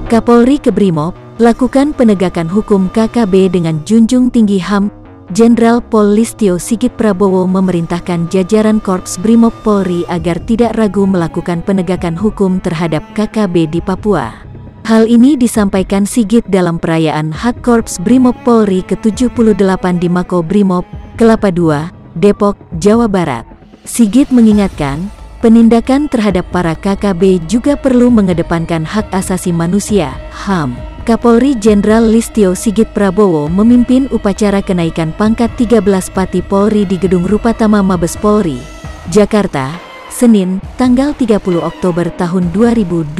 Kapolri ke Brimob, lakukan penegakan hukum KKB dengan junjung tinggi HAM. Jenderal Pol Listio Sigit Prabowo memerintahkan jajaran Korps Brimob Polri agar tidak ragu melakukan penegakan hukum terhadap KKB di Papua. Hal ini disampaikan Sigit dalam perayaan HUT Korps Brimob Polri ke-78 di Mako Brimob, Kelapa II, Depok, Jawa Barat. Sigit mengingatkan, penindakan terhadap para KKB juga perlu mengedepankan hak asasi manusia, HAM. Kapolri Jenderal Listio Sigit Prabowo memimpin upacara kenaikan pangkat 13 Pati Polri di Gedung Rupatama Mabes Polri, Jakarta, Senin, tanggal 30 Oktober tahun 2023.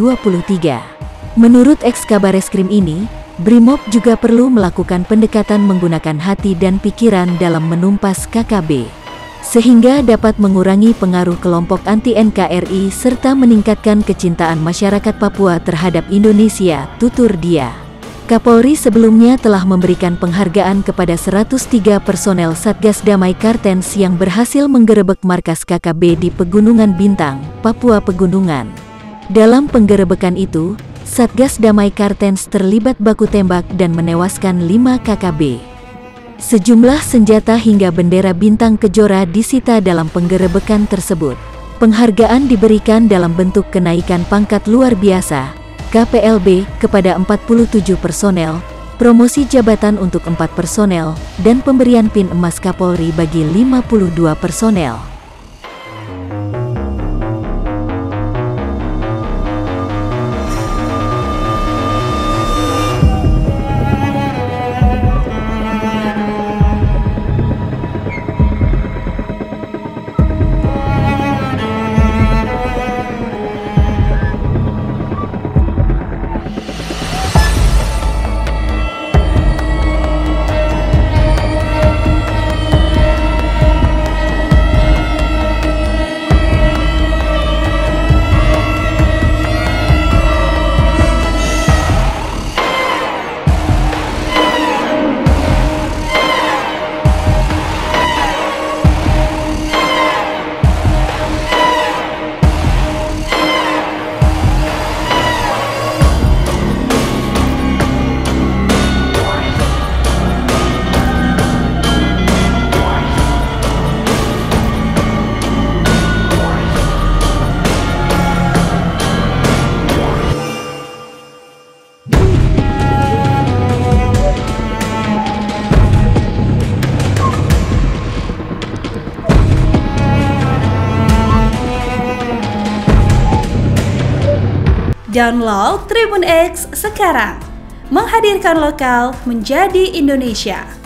Menurut Eks-Kabareskrim ini, Brimob juga perlu melakukan pendekatan menggunakan hati dan pikiran dalam menumpas KKB, sehingga dapat mengurangi pengaruh kelompok anti-NKRI serta meningkatkan kecintaan masyarakat Papua terhadap Indonesia, tutur dia. Kapolri sebelumnya telah memberikan penghargaan kepada 103 personel Satgas Damai Kartens yang berhasil menggerebek markas KKB di Pegunungan Bintang, Papua Pegunungan. Dalam penggerebekan itu, Satgas Damai Kartens terlibat baku tembak dan menewaskan 5 KKB. Sejumlah senjata hingga bendera bintang kejora disita dalam penggerebekan tersebut. Penghargaan diberikan dalam bentuk kenaikan pangkat luar biasa, KPLB, kepada 47 personel, promosi jabatan untuk 4 personel, dan pemberian PIN emas Kapolri bagi 52 personel. Download Tribun X sekarang, menghadirkan lokal menjadi Indonesia.